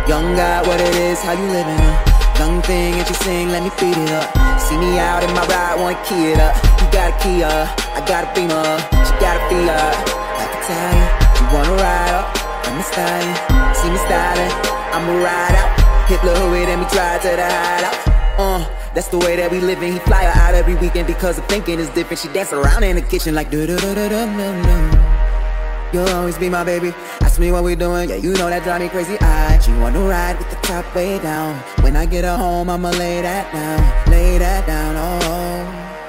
Young God, what it is, how you living up? Young thing and she sing, let me beat it up. See me out in my ride, wanna key it up. You got a Kia, I got a Beamer. She got a feel up, like Italian. You wanna ride up, I'm a stallion. See me styling, I'ma ride out. Hit the hood and we drive to the hideout. That's the way that we living. He fly her out every weekend because the thinking is different. She dance around in the kitchen like do-do-do-do-do-do. You'll always be my baby. Ask me what we doing, yeah, you know that drive me crazy. She wanna ride with the top way down. When I get her home, I'ma lay that down. Lay that down, oh.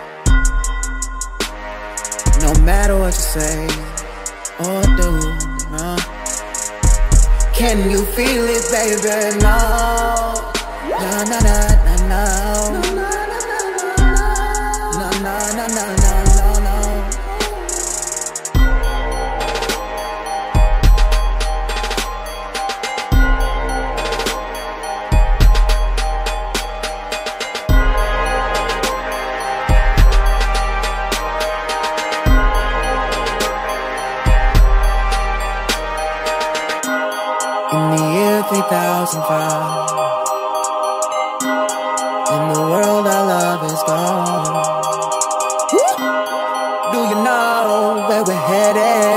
No matter what you say or do, can you feel it, baby? No. No, no, no, no, no. No, no, no, no, no. In the year 3005, in the world our love is gone. Woo! Do you know where we're headed?